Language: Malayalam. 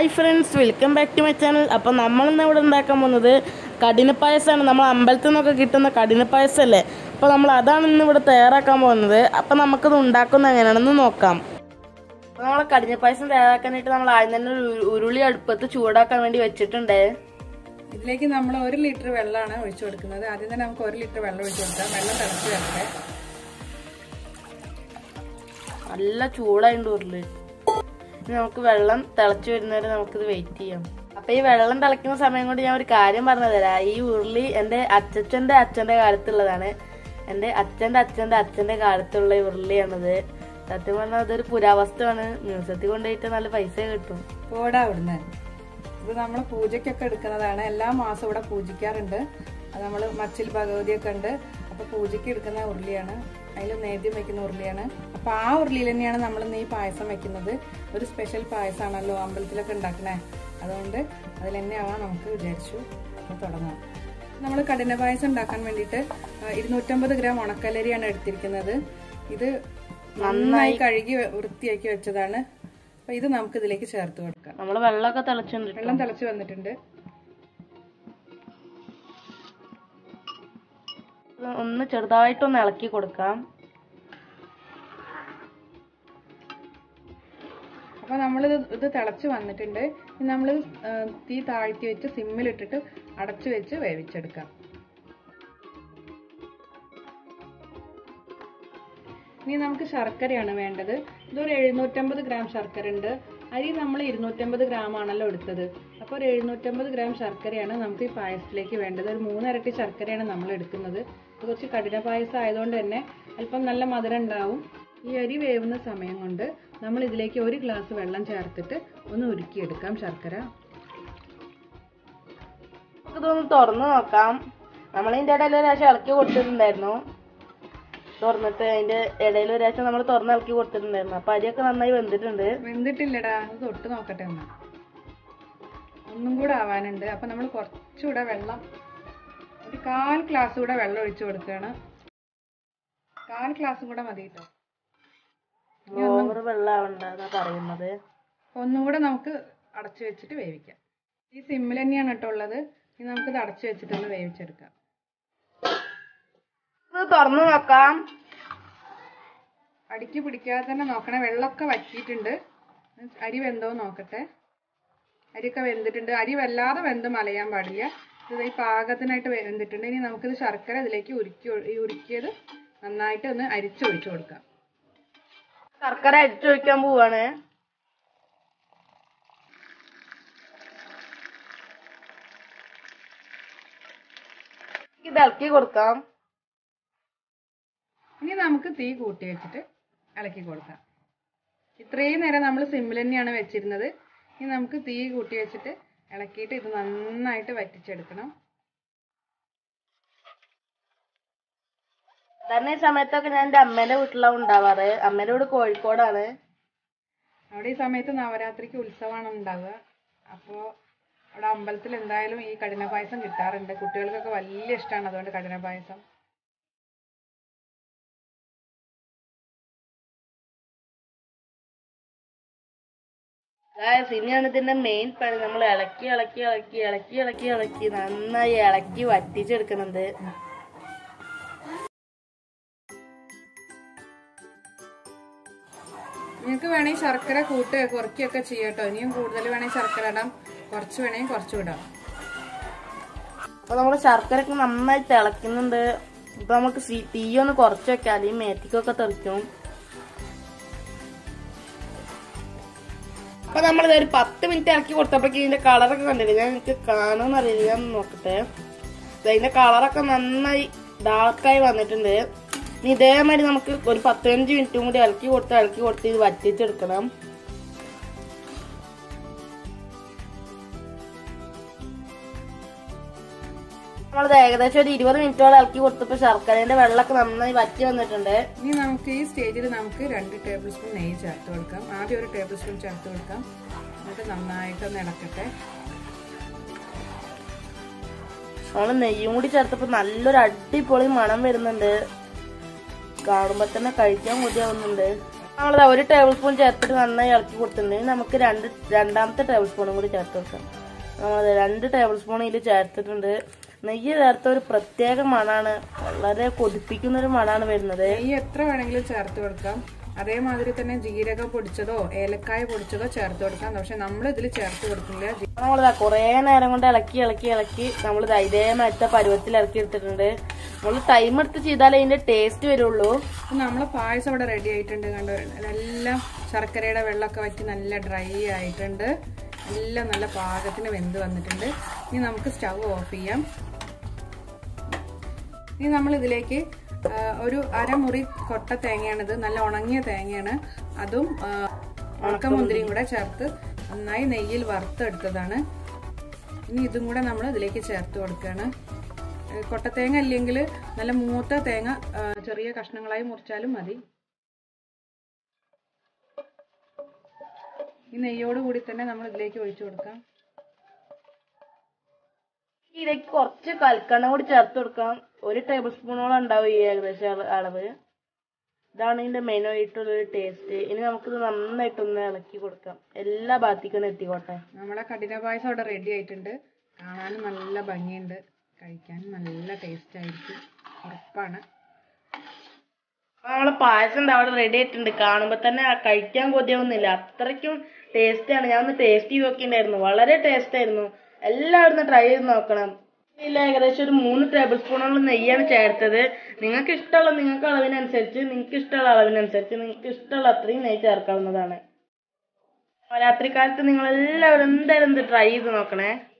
Hi friends, welcome back to my channel. അപ്പോൾ നമ്മളിന്ന് ഇവിടെ ഉണ്ടാക്കാൻ പോകുന്നത് കഠിനപ്പായസമാണ്. നമ്മൾ അമ്പലത്തിൽ നിന്നൊക്കെ കിട്ടുന്ന കഠിനപ്പായസമല്ലേ, അപ്പോൾ നമ്മൾ അതാണ് ഇന്ന് ഇവിടെ തയ്യാറാക്കാൻ പോകുന്നത്. അപ്പോൾ നമുക്കത് ഉണ്ടാക്കുന്നത് എങ്ങനെയാണെന്ന് നോക്കാം. അപ്പോൾ നമ്മൾ കഠിനപ്പായസം തയ്യാറാക്കാനായിട്ട് നമ്മൾ ആദ്യം തന്നെ ഉരുളി അടുപ്പത്ത് ചൂടാക്കാൻ വേണ്ടി വെച്ചിട്ടുണ്ട്. ഇതിലേക്ക് നമ്മൾ 1 ലിറ്റർ വെള്ളമാണ് ഒഴിച്ചു കൊടുക്കുന്നത്. ആദ്യം തന്നെ നമുക്ക് 1 ലിറ്റർ വെള്ളം ഒഴിച്ചു കൊടുക്കാം. വെള്ളം തിളച്ച് വരട്ടെ. നല്ല ചൂടായിട്ട് ഉരുളി. ഇനി നമുക്ക് വെള്ളം തിളച്ച് വരുന്നവരെ നമുക്കിത് വെയിറ്റ് ചെയ്യാം. അപ്പോൾ ഈ വെള്ളം തിളയ്ക്കുന്ന സമയം കൊണ്ട് ഞാൻ ഒരു കാര്യം പറഞ്ഞു തരാം. ഈ ഉരുളി എൻ്റെ അച്ഛൻ്റെ കാലത്തുള്ളതാണ്. എൻ്റെ അച്ഛൻ്റെ കാലത്തുള്ള ഉരുളിയാണിത്. സത്യം പറഞ്ഞാൽ അതൊരു പുരാവസ്തുവാണ്. മ്യൂസിയത്തിൽ കൊണ്ടുപോയിട്ട് നല്ല പൈസ കിട്ടും. പോടാ അവിടുന്ന്. ഇത് നമ്മൾ പൂജയ്ക്കൊക്കെ എടുക്കുന്നതാണ്. എല്ലാ മാസവും ഇവിടെ പൂജിക്കാറുണ്ട്. അത് നമ്മൾ മച്ചിൽ ഭഗവതിയൊക്കെ ഉണ്ട്. അപ്പോൾ പൂജയ്ക്ക് എടുക്കുന്ന ഉരുളിയാണ്. അതിൽ നേദ്യം വെക്കുന്ന ഉരുളിയാണ്. അപ്പോൾ ആ ഉരുളിയിൽ തന്നെയാണ് നമ്മൾ ഈ പായസം വെക്കുന്നത്. ഒരു സ്പെഷ്യൽ പായസമാണല്ലോ അമ്പലത്തിലൊക്കെ ഉണ്ടാക്കണേ. അതുകൊണ്ട് അതിൽ തന്നെയാവാൻ നമുക്ക് വിചാരിച്ചു. അപ്പോൾ തുടങ്ങാം. നമ്മൾ കഠിന പായസം ഉണ്ടാക്കാൻ വേണ്ടിയിട്ട് 250 ഗ്രാം ഉണക്കലരിയാണ് എടുത്തിരിക്കുന്നത്. ഇത് നന്നായി കഴുകി വൃത്തിയാക്കി വെച്ചതാണ്. അപ്പോൾ ഇത് നമുക്ക് ഇതിലേക്ക് ചേർത്ത് കൊടുക്കാം. നമ്മൾ വെള്ളം തിളച്ച് വന്നിട്ടുണ്ട്. ഒന്ന് ചെറുതായിട്ടൊന്ന് ഇളക്കി കൊടുക്കാം. അപ്പോൾ നമ്മൾ ഇത് തിളച്ച് വന്നിട്ടുണ്ട്. നമ്മൾ തീ താഴ്ത്തി വെച്ച് സിമ്മിലിട്ടിട്ട് അടച്ചു വെച്ച് വേവിച്ചെടുക്കാം. ഇനി നമുക്ക് ശർക്കരയാണ് വേണ്ടത്. ഇതൊരു 750 ഗ്രാം ശർക്കര ഉണ്ട്. അരി നമ്മൾ 250 ഗ്രാം ആണല്ലോ എടുത്തത്. അപ്പോൾ ഒരു 750 ഗ്രാം ശർക്കരയാണ് നമുക്ക് ഈ പായസത്തിലേക്ക് വേണ്ടത്. ഒരു 3 ഇരട്ടി ശർക്കരയാണ് നമ്മൾ എടുക്കുന്നത്. ഇത് കുറച്ച് കഠിന പായസം ആയതുകൊണ്ട് തന്നെ അല്പം നല്ല മധുരം ഉണ്ടാവും. ഈ അരി വേവുന്ന സമയം കൊണ്ട് നമ്മൾ ഇതിലേക്ക് 1 ഗ്ലാസ് വെള്ളം ചേർത്തിട്ട് ഒന്ന് ഉരുക്കിയെടുക്കാം ശർക്കര. ഇതൊന്ന് തുറന്നു നോക്കാം. നമ്മൾ ഇതിൻ്റെ ഇടയിൽ ഒരു പ്രാവശ്യം ഇളക്കി കൊടുത്തിട്ടുണ്ടായിരുന്നു. തുറന്നിട്ട് അതിന്റെ ഇടയിൽ ഒരു പ്രാവശ്യം നമ്മൾ തുറന്ന് ഇളക്കി കൊടുത്തിട്ടുണ്ടായിരുന്നു. അപ്പൊ അരിയൊക്കെ നന്നായി വെന്തിട്ടില്ലടാ. അത് തൊട്ട് നോക്കട്ടെ. ഒന്നും കൂടെ ആവാനുണ്ട്. അപ്പൊ നമ്മൾ കുറച്ചുകൂടെ വെള്ളം, ഒരു 1/4 ഗ്ലാസ് കൂടെ വെള്ളം ഒഴിച്ചു കൊടുക്കുകയാണ്. 1/4 ഗ്ലാസ് കൂടെ മതി കേട്ടോ. വെള്ളമാവണ്ടെന്നാ പറയുന്നത്. ഒന്നും കൂടെ നമുക്ക് അടച്ചു വെച്ചിട്ട് വേവിക്കാം. ഈ സിമ്മിൽ തന്നെയാണ് കേട്ടോ ഉള്ളത്. ഇനി നമുക്കിത് അടച്ചു വെച്ചിട്ടൊന്ന് വേവിച്ചെടുക്കാം. തുറന്നു നോക്കാം. അടിക്ക് പിടിക്കാതെ തന്നെ നോക്കണേ. വെള്ളമൊക്കെ വറ്റിയിട്ടുണ്ട്. അരി വെന്തോ നോക്കട്ടെ. അരിയൊക്കെ വെന്തിട്ടുണ്ട്. അരി വല്ലാതെ വെന്ത് മലയാൻ പാടില്ല. ഇത് ഈ പാകത്തിനായിട്ട് വെന്തിട്ടുണ്ട്. ഇനി നമുക്കിത് ശർക്കര ഇതിലേക്ക് ഉരുക്കിയത് നന്നായിട്ട് ഒന്ന് അരിച്ചൊഴിച്ചു കൊടുക്കാം. ശർക്കര അരിച്ചൊഴിക്കാൻ പോവാണ്. ഇത് ഇളക്കി കൊടുക്കാം. ഇനി നമുക്ക് തീ കൂട്ടി വെച്ചിട്ട് ഇളക്കി കൊടുക്കാം. ഇത്രയും നേരം നമ്മൾ സിമ്മിൽ തന്നെയാണ് വെച്ചിരുന്നത്. ഇനി നമുക്ക് തീ കൂട്ടി വെച്ചിട്ട് ഇളക്കിയിട്ട് ഇത് നന്നായിട്ട് വറ്റിച്ചെടുക്കണം. ഈ സമയത്തൊക്കെ ഞാൻ എൻ്റെ അമ്മേന്റെ വീട്ടിലാണ് ഉണ്ടാവാറ്. അമ്മേന്റെ വീട് കോഴിക്കോടാണ്. അവിടെ ഈ സമയത്ത് നവരാത്രിക്ക് ഉത്സവമാണ് ഉണ്ടാവുക. അപ്പോൾ അവിടെ അമ്പലത്തിൽ എന്തായാലും ഈ കഠിന പായസം കിട്ടാറുണ്ട്. കുട്ടികൾക്കൊക്കെ വലിയ ഇഷ്ടമാണ്. അതുകൊണ്ട് കഠിന പായസം ഇനിയാണ് ഇതിന്റെ മെയിൻ പണി. നമ്മൾ ഇളക്കി നന്നായി ഇളക്കി വറ്റിച്ചെടുക്കുന്നത്. നിങ്ങൾക്ക് വേണമെങ്കിൽ ശർക്കര കുറയ്ക്കുകയൊക്കെ ചെയ്യട്ടോ. ഇനിയും കൂടുതൽ വേണമെങ്കിൽ ശർക്കര ഇടാം, കുറച്ച് വേണമെങ്കിൽ കുറച്ചും ഇടാം. അപ്പൊ നമ്മുടെ ശർക്കരയൊക്കെ നന്നായി തിളക്കുന്നുണ്ട്. ഇപ്പൊ നമുക്ക് തീ ഒന്ന് കുറച്ച് വെക്കാം, അല്ലെങ്കിൽ മേത്തിക്കൊക്കെ തെറിക്കും. അപ്പൊ നമ്മളിത് ഒരു 10 മിനിറ്റ് ഇറക്കി കൊടുത്തപ്പോഴേക്ക് ഇതിന്റെ കളറൊക്കെ കണ്ടില്ല. ഞാൻ എനിക്ക് കാണുമെന്ന് അറിയില്ല, ഞാൻ നോക്കട്ടെ. ഇതിന്റെ കളറൊക്കെ നന്നായി ഡാർക്കായി വന്നിട്ടുണ്ട്. ഇനി ഇതേമാതിരി നമുക്ക് ഒരു 15 മിനിറ്റും കൂടി ഇളക്കി കൊടുത്ത് ഇത് വറ്റിച്ചെടുക്കണം. നമ്മളത് ഏകദേശം ഒരു 20 മിനിറ്റോളം ഇളക്കി കൊടുത്തപ്പോൾ ശർക്കരേന്റെ വെള്ളമൊക്കെ നന്നായി വറ്റി വന്നിട്ടുണ്ട്. ഇനി നമുക്ക് ഈ സ്റ്റേജിൽ നമുക്ക് 2 ടേബിൾ സ്പൂൺ നെയ്യ് ചേർത്ത് കൊടുക്കാം. ആദ്യം 1 ടേബിൾ സ്പൂൺ ചേർത്ത് കൊടുക്കാം. എന്നിട്ട് നന്നായിട്ടൊന്ന് ഇളക്കട്ടെ. നമ്മള് നെയ്യും കൂടി ചേർത്തപ്പോ നല്ലൊരു അടിപൊളി മണം വരുന്നുണ്ട്. കാണുമ്പോ തന്നെ കഴിക്കാൻ കൊതിയാവുന്നുണ്ട്. നമ്മളത് 1 ടേബിൾ സ്പൂൺ ചേർത്തിട്ട് നന്നായി ഇളക്കി കൊടുത്തിട്ടുണ്ടെങ്കിൽ നമുക്ക് രണ്ടാമത്തെ ടേബിൾ സ്പൂണും കൂടി ചേർത്ത് കൊടുക്കാം. നമ്മളത് 2 ടേബിൾ സ്പൂൺ ഇതിൽ ചേർത്തിട്ടുണ്ട്. നെയ്യ് ചേർത്ത ഒരു പ്രത്യേക മണാണ്, വളരെ കൊതിപ്പിക്കുന്ന ഒരു മണാണ് വരുന്നത്. നെയ്യ് എത്ര വേണമെങ്കിലും ചേർത്ത് കൊടുക്കാം. അതേമാതിരി തന്നെ ജീരകം പൊടിച്ചതോ ഏലക്കായ പൊടിച്ചതോ ചേർത്ത് കൊടുക്കാം. പക്ഷെ നമ്മൾ ഇതിൽ ചേർത്ത് കൊടുക്കില്ല. നമ്മളിതാ കുറേ നേരം കൊണ്ട് ഇളക്കി നമ്മൾ ഇതേമാറ്റ പരുവത്തിൽ ഇറക്കി എടുത്തിട്ടുണ്ട്. നമ്മൾ ടൈം എടുത്ത് ചെയ്താലേ ഇതിന്റെ ടേസ്റ്റ് വരുള്ളൂ. നമ്മളെ പായസം ഇവിടെ റെഡി ആയിട്ടുണ്ട്. കണ്ടോ, എല്ലാം ശർക്കരയുടെ വെള്ളമൊക്കെ വറ്റി നല്ല ഡ്രൈ ആയിട്ടുണ്ട്. എല്ലാം നല്ല പാകത്തിന് വെന്ത് വന്നിട്ടുണ്ട്. ഇനി നമുക്ക് സ്റ്റൗ ഓഫ് ചെയ്യാം. ഇനി നമ്മൾ ഇതിലേക്ക് ഒരു അരമുറി കൊട്ട തേങ്ങയാണിത്, നല്ല ഉണങ്ങിയ തേങ്ങയാണ്. അതും ഉണക്കമുന്തിരിയും കൂടെ ചേർത്ത് നന്നായി നെയ്യിൽ വറുത്തെടുത്തതാണ്. ഇനി ഇതും കൂടെ നമ്മൾ ഇതിലേക്ക് ചേർത്ത് കൊടുക്കുകയാണ്. കൊട്ടത്തേങ്ങ അല്ലെങ്കിൽ നല്ല മൂത്ത തേങ്ങ ചെറിയ കഷ്ണങ്ങളായി മുറിച്ചാലും മതി. ഈ നെയ്യോട് കൂടി തന്നെ നമ്മൾ ഇതിലേക്ക് ഒഴിച്ചു കൊടുക്കാം. ഇതിലേക്ക് കുറച്ച് കൽക്കണ്ട കൂടി ചേർത്ത് കൊടുക്കാം. 1 ടേബിൾ സ്പൂണോളം ഉണ്ടാവും ഈ ഏകദേശം അളവ്. ഇതാണ് ഇതിന്റെ മെയിൻ ആയിട്ടുള്ളൊരു ടേസ്റ്റ്. ഇനി നമുക്കിത് നന്നായിട്ടൊന്ന് ഇളക്കി കൊടുക്കാം. എല്ലാ ഭാഗത്തേക്കും എത്തിക്കോട്ടെ. നമ്മളെ കഠിന പായസം അവിടെ റെഡി ആയിട്ടുണ്ട്. കാണാനും നല്ല ഭംഗിയുണ്ട്, കഴിക്കാനും നല്ല ടേസ്റ്റ് ആയിരിക്കും, ഉറപ്പാണ്. നമ്മളെ പായസം അവിടെ റെഡി ആയിട്ടുണ്ട്. കാണുമ്പോ തന്നെ കഴിക്കാൻ കൊതിയാവുന്നില്ല, അത്രയ്ക്കും ടേസ്റ്റിയാണ്. ഞാൻ ഒന്ന് ടേസ്റ്റ് ചെയ്ത് നോക്കിയിട്ടുണ്ടായിരുന്നു, വളരെ ടേസ്റ്റ് ആയിരുന്നു. എല്ലാവരും ട്രൈ ചെയ്ത് നോക്കണം. ഇതിൽ ഏകദേശം ഒരു 3 ടേബിൾ സ്പൂണോളം നെയ്യാണ് ചേർത്തത്. നിങ്ങൾക്ക് ഇഷ്ടമുള്ള അളവിനനുസരിച്ച് നിങ്ങൾക്ക് ഇഷ്ടമുള്ള അത്രയും നെയ്യ് ചേർക്കാവുന്നതാണ്. രാത്രിക്കാലത്ത് നിങ്ങൾ എല്ലാവരും എന്തായാലും ട്രൈ ചെയ്ത് നോക്കണേ.